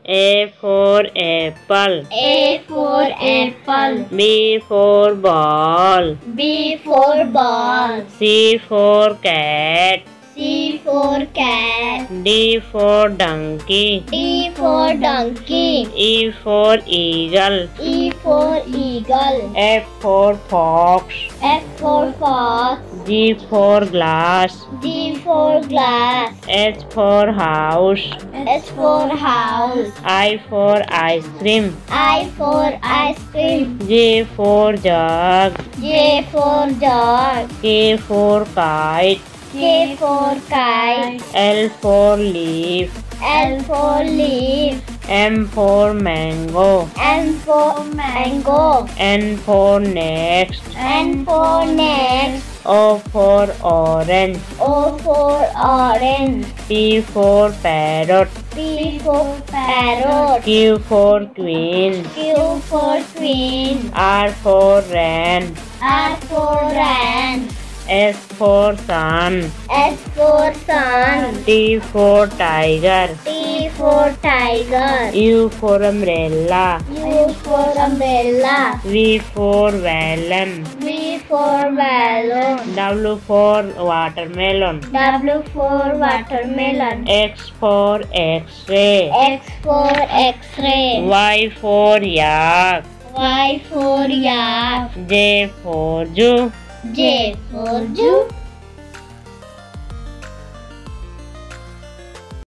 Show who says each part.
Speaker 1: A for apple.
Speaker 2: A for apple.
Speaker 1: B for ball.
Speaker 2: B for ball.
Speaker 1: C for cat.
Speaker 2: C for cat.
Speaker 1: D for donkey.
Speaker 2: D for donkey.
Speaker 1: E for eagle.
Speaker 2: E for eagle.
Speaker 1: F for fox.
Speaker 2: F for fox.
Speaker 1: G for glass.
Speaker 2: G for glass.
Speaker 1: H for house.
Speaker 2: H for house.
Speaker 1: I for ice cream.
Speaker 2: I for ice cream.
Speaker 1: J for jug.
Speaker 2: J for jug.
Speaker 1: K for kite.
Speaker 2: K for kite.
Speaker 1: L for leaf.
Speaker 2: L for leaf.
Speaker 1: M for mango.
Speaker 2: M for mango.
Speaker 1: N for next.
Speaker 2: N for next.
Speaker 1: O for orange.
Speaker 2: O for orange.
Speaker 1: P for parrot.
Speaker 2: P for parrot.
Speaker 1: Q for queen.
Speaker 2: Q for queen.
Speaker 1: R for wren.
Speaker 2: R for ran.
Speaker 1: S for sun.
Speaker 2: S for sun.
Speaker 1: T for tiger.
Speaker 2: T for tiger.
Speaker 1: U for umbrella.
Speaker 2: U for umbrella.
Speaker 1: V for melon.
Speaker 2: V for balloon.
Speaker 1: W for watermelon.
Speaker 2: W for watermelon.
Speaker 1: X for x-ray.
Speaker 2: X for x-ray.
Speaker 1: Y for yak.
Speaker 2: Y for yak.
Speaker 1: J for Jew.
Speaker 2: J for Jew.